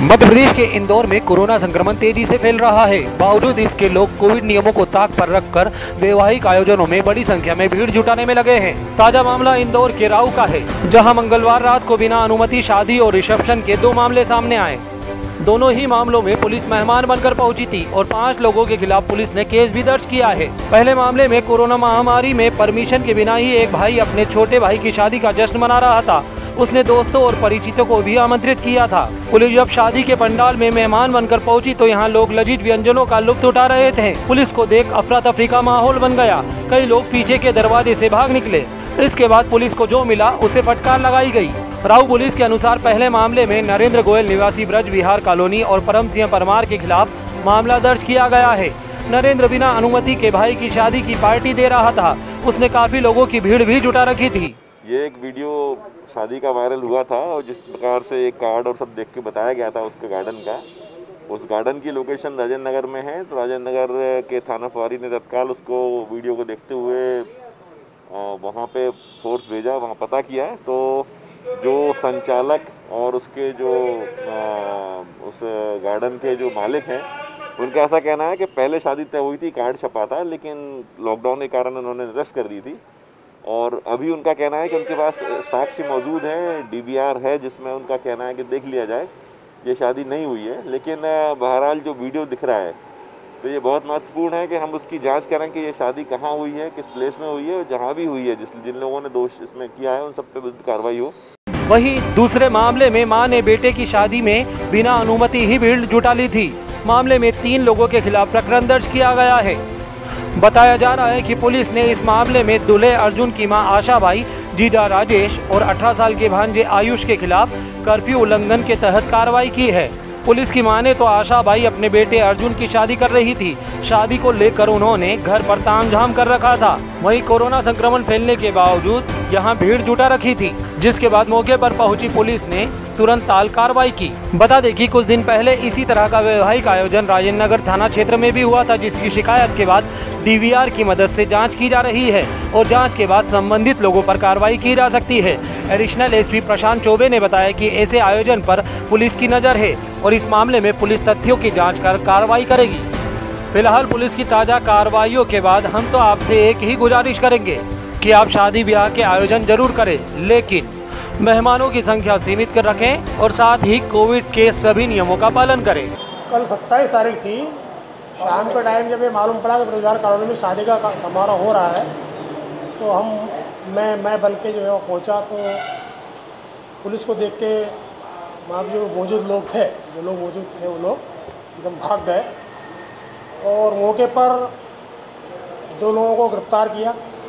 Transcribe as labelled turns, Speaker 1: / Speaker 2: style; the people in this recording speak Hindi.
Speaker 1: मध्य प्रदेश के इंदौर में कोरोना संक्रमण तेजी से फैल रहा है। बावजूद इसके लोग कोविड नियमों को ताक पर रखकर वैवाहिक आयोजनों में बड़ी संख्या में भीड़ जुटाने में लगे हैं। ताजा मामला इंदौर के राऊ का है, जहां मंगलवार रात को बिना अनुमति शादी और रिसेप्शन के 2 मामले सामने आए। दोनों ही मामलों में पुलिस मेहमान बनकर पहुंची थी और 5 लोगों के खिलाफ पुलिस ने केस भी दर्ज किया है। पहले मामले में कोरोना महामारी में परमिशन के बिना ही एक भाई अपने छोटे भाई की शादी का जश्न मना रहा था। उसने दोस्तों और परिचितों को भी आमंत्रित किया था। पुलिस जब शादी के पंडाल में मेहमान बनकर पहुंची तो यहां लोग लजीज व्यंजनों का लुत्फ उठा रहे थे। पुलिस को देख अफरा तफरी का माहौल बन गया। कई लोग पीछे के दरवाजे से भाग निकले। इसके बाद पुलिस को जो मिला उसे फटकार लगाई गई। राऊ पुलिस के अनुसार पहले मामले में नरेंद्र गोयल निवासी ब्रज विहार कॉलोनी और परम सिंह परमार के खिलाफ मामला दर्ज किया गया है। नरेंद्र बिना अनुमति के भाई की शादी की पार्टी दे रहा था। उसने काफी लोगों की भीड़ भी जुटा रखी थी।
Speaker 2: ये एक वीडियो शादी का वायरल हुआ था और जिस प्रकार से एक कार्ड और सब देख के बताया गया था उसके गार्डन का, उस गार्डन की लोकेशन राजेंद्र नगर में है। तो राजेंद्र नगर के थाना प्रभारी ने तत्काल उसको वीडियो को देखते हुए वहाँ पे फोर्स भेजा, वहाँ पता किया। तो जो संचालक और उसके जो उस गार्डन के जो मालिक हैं, उनका ऐसा कहना है कि पहले शादी तय हुई थी, कार्ड छपा था, लेकिन लॉकडाउन के कारण उन्होंने रद्द कर दी थी। और अभी उनका कहना है कि उनके पास साक्ष्य मौजूद है, डीवीआर है, जिसमें उनका कहना है कि देख लिया जाए, ये शादी नहीं हुई है। लेकिन बहरहाल जो वीडियो दिख रहा है तो ये बहुत महत्वपूर्ण है कि हम उसकी जांच करें कि ये शादी कहाँ हुई है, किस प्लेस में हुई है, और जहाँ भी हुई है जिन लोगों ने दोष इसमें किया है उन सब पे विरुद्ध कार्रवाई हो।
Speaker 1: वहीं दूसरे मामले में मां ने बेटे की शादी में बिना अनुमति ही भीड़ जुटा ली थी। मामले में 3 लोगों के खिलाफ प्रकरण दर्ज किया गया है। बताया जा रहा है कि पुलिस ने इस मामले में दूल्हे अर्जुन की मां आशा बाई, जीजा राजेश और 18 साल के भांजे आयुष के खिलाफ कर्फ्यू उल्लंघन के तहत कार्रवाई की है। पुलिस की माने तो आशा बाई अपने बेटे अर्जुन की शादी कर रही थी। शादी को लेकर उन्होंने घर पर तामझाम कर रखा था। वहीं कोरोना संक्रमण फैलने के बावजूद यहां भीड़ जुटा रखी थी, जिसके बाद मौके पर पहुंची पुलिस ने तुरंत ताल कार्रवाई की। बता दें कि कुछ दिन पहले इसी तरह का वैवाहिक आयोजन राजेंद्र नगर थाना क्षेत्र में भी हुआ था, जिसकी शिकायत के बाद डीवीआर की मदद से जांच की जा रही है और जांच के बाद संबंधित लोगों पर कार्रवाई की जा सकती है। एडिशनल एसपी प्रशांत चौबे ने बताया कि ऐसे आयोजन पर पुलिस की नज़र है और इस मामले में पुलिस तथ्यों की जांच कर कार्रवाई करेगी। फिलहाल पुलिस की ताज़ा कार्रवाइयों के बाद हम तो आपसे एक ही गुजारिश करेंगे कि आप शादी ब्याह के आयोजन जरूर करें, लेकिन मेहमानों की संख्या सीमित कर रखें और साथ ही कोविड के सभी नियमों का पालन करें।
Speaker 3: कल 27 तारीख थी, शाम के टाइम जब ये मालूम पड़ा कि ब्रजविहार कॉलोनी में शादी का समारोह हो रहा है, तो मैं बल के जो है वो पहुँचा। तो पुलिस को देख के वहाँ जो मौजूद लोग थे, वो लोग एकदम भाग गए और मौके पर 2 लोगों को गिरफ्तार किया।